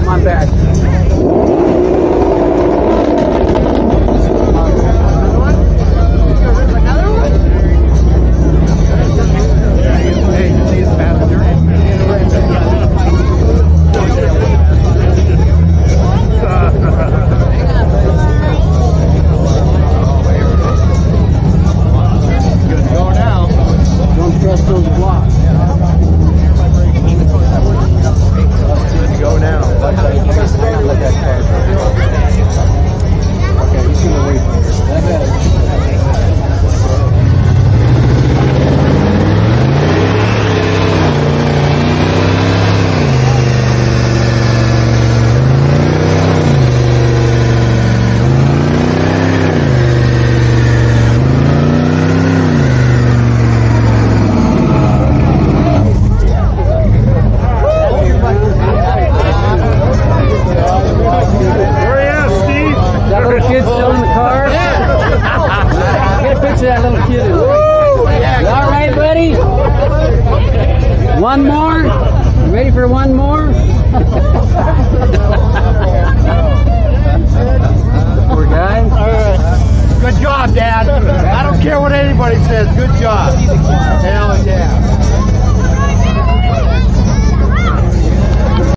Come on back. That little kid. You all right, buddy? One more? You ready for one more? Poor guy. All right. Good job, Dad. I don't care what anybody says. Good job. Hell yeah.